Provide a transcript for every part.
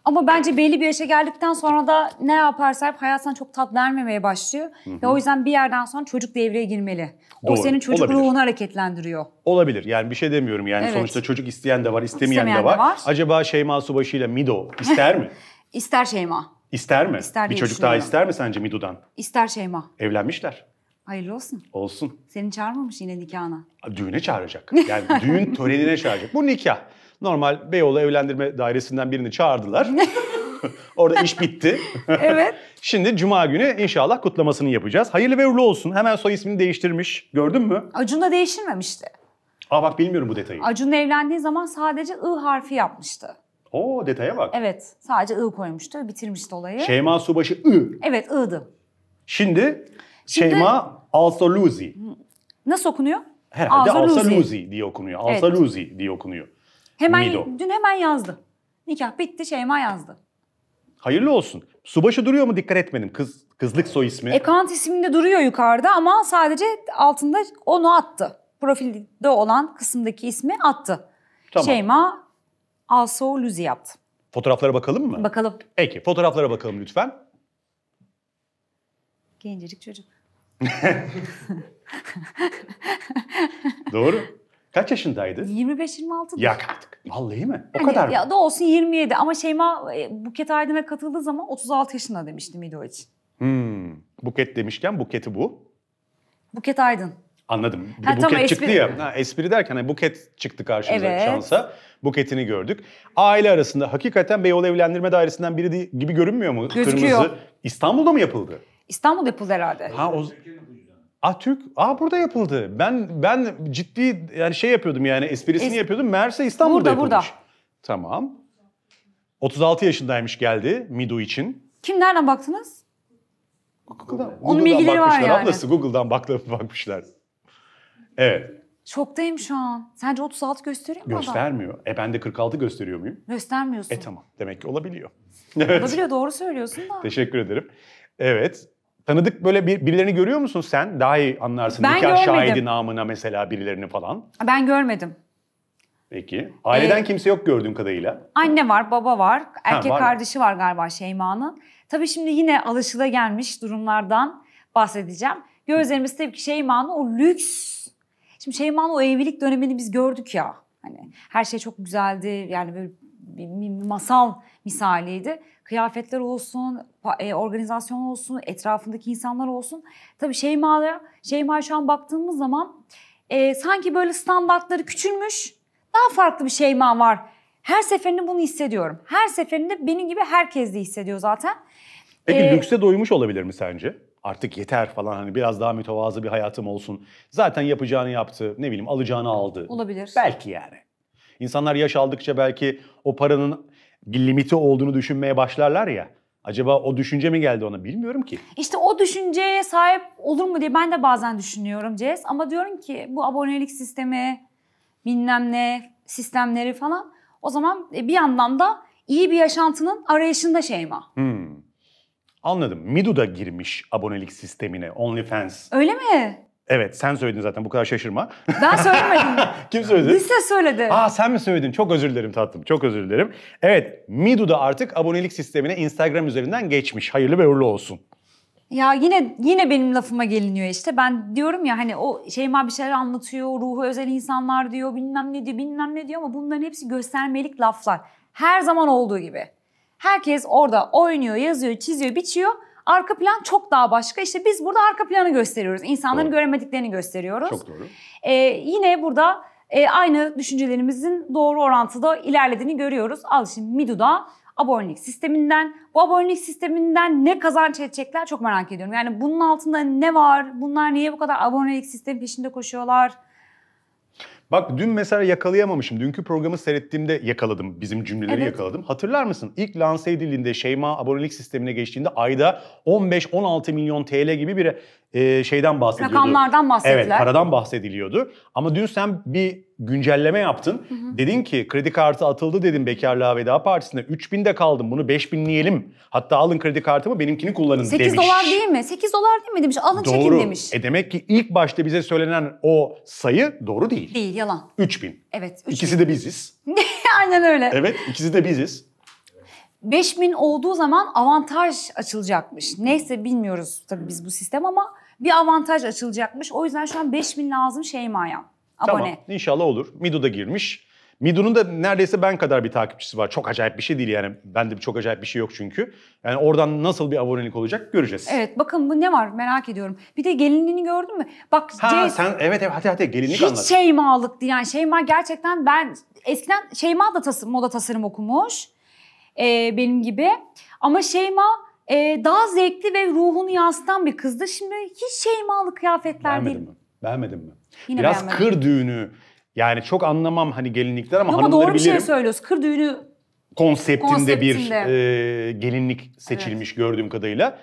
Ama bence belli bir yaşa geldikten sonra da ne yaparsa yap hayatına çok tat vermemeye başlıyor. Ve o yüzden bir yerden sonra çocuk devreye girmeli. O Doğru, senin çocuk olabilir. ruhunu hareketlendiriyor. Olabilir. Yani bir şey demiyorum. Yani Evet. sonuçta çocuk isteyen de var, istemeyen İstemeyen de de var. var. Acaba Şeyma Subaşı ile Mido ister mi? İster Şeyma. İster mi? İster Bir diye çocuk daha düşünüyorum. ister mi sence Mido'dan? İster Şeyma. Evlenmişler. Hayırlı olsun. Olsun. Seni çağırmamış yine nikahına. Düğüne çağıracak. Yani düğün törenine çağıracak. Bu nikah. Normal Beyoğlu Evlendirme Dairesi'nden birini çağırdılar. Orada iş bitti. Evet. Şimdi Cuma günü inşallah kutlamasını yapacağız. Hayırlı ve uğurlu olsun. Hemen soy ismini değiştirmiş. Gördün mü? Acun da değiştirmemişti. Aa bak bilmiyorum bu detayı. Acun'la evlendiği zaman sadece I harfi yapmıştı. Oo detaya bak. Evet. Sadece I koymuştu. Bitirmişti olayı. Şeyma Subaşı I. Evet I'dı. Şimdi Şeyma Alsaluzi. Nasıl okunuyor? Herhalde Alsaluzi. Alsaluzi diye okunuyor. Evet. Alsaluzi diye okunuyor. Mido. Dün hemen yazdı. Nikah bitti Şeyma yazdı. Hayırlı olsun. Subaşı duruyor mu? Dikkat etmedim. Kızlık soy ismi. Ekant isminde duruyor yukarıda ama sadece altında onu attı. Profilde olan kısımdaki ismi attı. Tamam. Şeyma Alsaluzi yaptı. Fotoğraflara bakalım mı? Bakalım. Peki fotoğraflara bakalım lütfen. Gencecik çocuk. Doğru. Kaç yaşındaydı? 25-26'dır. Yak artık. Vallahi mi? O Hani kadar mı? ya da olsun 27 ama Şeyma Buket Aydın'a katıldığı zaman 36 yaşında demişti Mido için. Buket demişken Buket'i bu. Buket Aydın. Anladım. Bir Ha, de tamam, Buket çıktı espri. ya. Ha, espri derken hani Buket çıktı karşımıza Evet. şansa. Buket'ini gördük. Aile arasında hakikaten Beyoğlu Evlendirme Dairesi'nden biri gibi görünmüyor mu? Gözüküyor. Kırmızı. İstanbul'da mı yapıldı? İstanbul yapıldı herhalde. Ha o burada yapıldı. Ben ciddi yani şey yapıyordum yani esprisini yapıyordum. Meğerse İstanbul'da yapılmış. Burada. Tamam. 36 yaşındaymış geldi Mido için. Kim nereden baktınız? Google'dan bilgileri var bakmışlar yani. ablası. Google'dan bakmışlar. Evet. Şoktayım şu an. Sence 36 gösteriyor mu adam? Göstermiyor. Ben de 46 gösteriyor muyum? Göstermiyorsun. Tamam. Demek ki olabiliyor. Evet. Olabiliyor doğru söylüyorsun da. Teşekkür ederim. Evet. Tanıdık böyle birilerini görüyor musun sen? Daha iyi anlarsın. Ben Nikah görmedim. şahidi namına mesela birilerini falan. Ben görmedim. Peki. Aileden kimse yok gördüğüm kadarıyla. Anne var, baba var. Erkek var mı? kardeşi var galiba Şeyma'nın. Tabii şimdi yine alışılagelmiş durumlardan bahsedeceğim. Gözlerimiz tabii ki Şeyma'nın o lüks. Şimdi Şeyma'nın o evlilik dönemini biz gördük ya. Hani her şey çok güzeldi. Yani böyle bir masal misaliydi. Kıyafetler olsun, organizasyon olsun, etrafındaki insanlar olsun. Tabii Şeyma'ya şu an baktığımız zaman sanki böyle standartları küçülmüş. Daha farklı bir Şeyma var. Her seferinde bunu hissediyorum. Her seferinde benim gibi herkes de hissediyor zaten. Peki lükse doymuş olabilir mi sence? Artık yeter falan hani biraz daha mütevazı bir hayatım olsun. Zaten yapacağını yaptı, ne bileyim alacağını aldı. Olabilir. Belki yani. İnsanlar yaş aldıkça belki o paranın bir limiti olduğunu düşünmeye başlarlar ya. Acaba o düşünce mi geldi ona bilmiyorum ki. İşte o düşünceye sahip olur mu diye ben de bazen düşünüyorum Cez. Ama diyorum ki bu abonelik sistemi, bilmem ne sistemleri falan o zaman bir yandan da iyi bir yaşantının arayışında Şeyma. Anladım. Mido da girmiş abonelik sistemine, OnlyFans. Öyle mi? Evet sen söyledin zaten bu kadar şaşırma. Ben söylemedim. Kim söyledi? Lise söyledi. Sen mi söyledin? Çok özür dilerim tatlım. Çok özür dilerim. Evet, Mido da artık abonelik sistemine Instagram üzerinden geçmiş. Hayırlı ve uğurlu olsun. Ya yine benim lafıma geliniyor işte. Ben diyorum ya hani o Şeyma bir şeyler anlatıyor, ruhu özel insanlar diyor, bilmem ne diyor ama bunların hepsi göstermelik laflar. Her zaman olduğu gibi. Herkes orada oynuyor, yazıyor, çiziyor, biçiyor. Arka plan çok daha başka. İşte biz burada arka planı gösteriyoruz. İnsanların göremediklerini gösteriyoruz. Çok doğru. Yine burada aynı düşüncelerimizin doğru orantıda ilerlediğini görüyoruz. Al şimdi Mido'da abonelik sisteminden, bu abonelik sisteminden ne kazanç edecekler çok merak ediyorum. Yani bunun altında ne var? Bunlar niye bu kadar abonelik sistemi peşinde koşuyorlar? Bak dün mesela yakalayamamışım. Dünkü programı seyrettiğimde yakaladım. Bizim cümleleri yakaladım. Hatırlar mısın? İlk lanse edildiğinde Şeyma abonelik sistemine geçtiğinde ayda 15-16 milyon TL gibi bir şeyden bahsediyordu. Rakamlardan bahsettiler. Evet, paradan bahsediliyordu. Ama dün sen bir güncelleme yaptın. Dedin ki kredi kartı atıldı dedin Bekarlığa Veda Partisi'nde. 3000'de kaldım bunu 5000'leyelim. Hatta alın kredi kartımı benimkini kullanın 8 demiş. dolar değil mi? 8 dolar değil mi demiş. Alın çekin Doğru. demiş. Demek ki ilk başta bize söylenen o sayı doğru değil. Değil yalan. 3000. Evet. 3000. İkisi de biziz. Aynen öyle. Evet ikisi de biziz. 5000 olduğu zaman avantaj açılacakmış. Neyse bilmiyoruz tabii biz bu sistem ama bir avantaj açılacakmış. O yüzden şu an 5000 lazım Şeyma'ya. Abone. Tamam, inşallah olur. Midu da girmiş. Midu'nun da neredeyse ben kadar bir takipçisi var. Çok acayip bir şey değil yani. Bende çok acayip bir şey yok çünkü. Yani oradan nasıl bir abonelik olacak göreceğiz. Evet, bakın bu ne var merak ediyorum. Bir de gelinliğini gördün mü? Bak sen evet hadi gelinlik hiç anlat. Şeyma'lıktı yani. Şeyma gerçekten ben eskiden Şeyma da moda tasarım okumuş. Benim gibi. Ama Şeyma daha zevkli ve ruhunu yansıtan bir kızdı. Şimdi hiç Şeyma'lı kıyafetler değil. Beğenmedin mi? Yine biraz beğenmedim. kır düğünü. Yani çok anlamam hani gelinlikler ama Ama hanımları doğru bir bilirim. şey söylüyoruz. Kır düğünü Konseptinde bir gelinlik seçilmiş gördüğüm kadarıyla.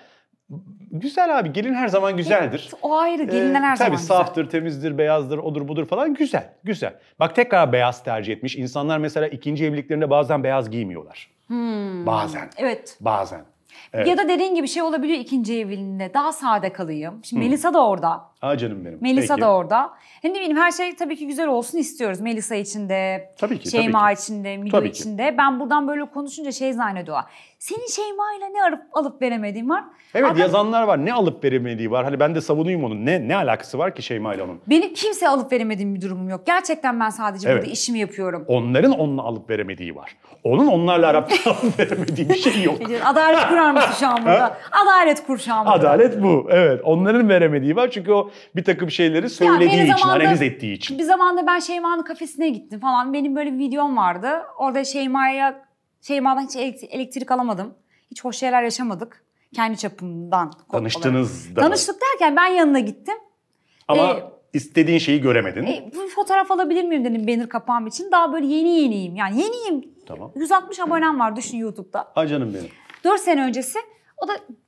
Güzel abi, gelin her zaman güzeldir. Evet, o ayrı, gelinler her zaman tabii güzel. saftır, temizdir, beyazdır, odur budur falan, güzel. Bak tekrar beyaz tercih etmiş. İnsanlar mesela ikinci evliliklerinde bazen beyaz giymiyorlar. Bazen. Evet. Bazen. Evet. Ya da dediğin gibi şey olabiliyor ikinci evliliğinde. Daha sade kalayım. Şimdi Melisa da orada. Aa canım benim. Melisa Peki. da orada. Ne bileyim her şey tabii ki güzel olsun istiyoruz. Melisa için de, Tabii ki, Şeyma tabii ki. için de, Midu Tabii için de. Ben buradan böyle konuşunca şey zannediyorlar. Senin Şeyma'yla ne alıp veremediğin var? Evet, Adam, yazanlar var. Ne alıp veremediği var. Hani ben de savunuyum onun. Ne alakası var ki Şeyma ile onun? benim kimseye alıp veremediğim bir durumum yok. Gerçekten ben sadece Evet. burada işimi yapıyorum. Onların onunla alıp veremediği var. Onun onlarla alıp veremediği bir şey yok. Adalet kurar mısın şu an burada? Adalet kur şu an burada. Adalet bu. Evet. Onların veremediği var. Çünkü o bir takım şeyleri söylediği için, analiz ettiği için. Bir zamanda ben Şeyma'nın kafesine gittim falan. Benim böyle bir videom vardı. Orada Şeyma'dan hiç elektrik alamadım. Hiç hoş şeyler yaşamadık. Kendi çapımdan. Tanıştınız da. Tanıştık derken ben yanına gittim. Ama istediğin şeyi göremedin. Bu fotoğraf alabilir miyim dedim banner kapağım için. Daha böyle yeniyim. Yani yeniyim. Tamam. 160 abonem var düşün YouTube'da. Ha canım benim. 4 sene öncesi. O da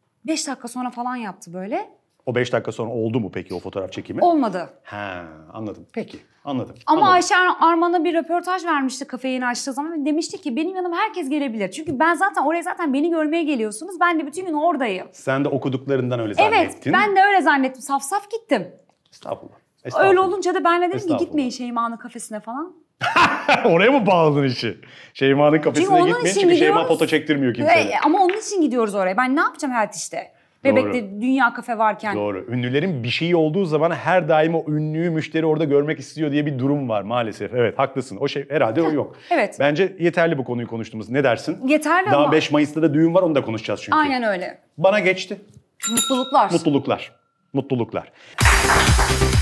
5 dakika sonra falan yaptı böyle. O 5 dakika sonra oldu mu peki o fotoğraf çekimi? Olmadı. Ha, anladım. Peki, anladım. Ama Anladım. Ayşe Arman'a bir röportaj vermişti kafeyi yeni açtığı zaman. Demişti ki benim yanıma herkes gelebilir. Çünkü ben zaten beni görmeye geliyorsunuz. Ben de bütün gün oradayım. Sen de okuduklarından öyle zannettin. Evet, ben de öyle zannettim. Saf saf gittim. Estağfurullah. Öyle olunca da ben de dedim ki Estağfurullah. gitmeyin Şeyma'nın kafesine falan. Oraya mı bağladın işi? Şeyma'nın kafesine onun gitmeyin için çünkü Şeyma gidiyoruz. foto çektirmiyor kimseye. Ama onun için gidiyoruz oraya. Ben ne yapacağım hayat işte? Bebek'te dünya kafe varken. Doğru. Ünlülerin bir şeyi olduğu zaman her daim o ünlüyü müşteri orada görmek istiyor diye bir durum var maalesef. Evet, haklısın. O şey herhalde o yok. Evet. Bence yeterli bu konuyu konuştuğumuz. Ne dersin? Yeterli Daha ama. 5 Mayıs'ta da düğün var, onu da konuşacağız çünkü. Aynen öyle. Bana geçti. Mutluluklar. Mutluluklar.